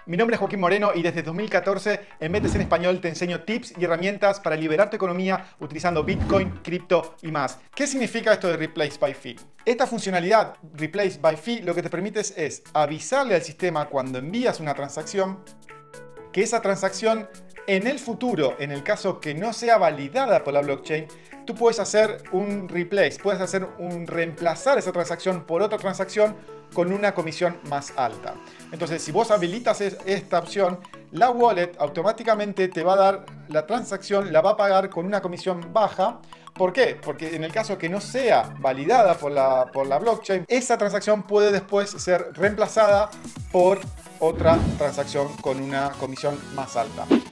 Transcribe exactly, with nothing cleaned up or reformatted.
Mi nombre es Joaquín Moreno y desde dos mil catorce en B T C en Español te enseño tips y herramientas para liberar tu economía utilizando Bitcoin, cripto y más. ¿Qué significa esto de Replace by Fee? Esta funcionalidad, Replace by Fee, lo que te permite es avisarle al sistema cuando envías una transacción que esa transacción en el futuro, en el caso que no sea validada por la blockchain, tú puedes hacer un replace, puedes hacer un reemplazar esa transacción por otra transacción con una comisión más alta. Entonces, si vos habilitas esta opción, la wallet automáticamente te va a dar la transacción, la va a pagar con una comisión baja. ¿Por qué? Porque en el caso que no sea validada por la, por la blockchain, esa transacción puede después ser reemplazada por otra transacción con una comisión más alta.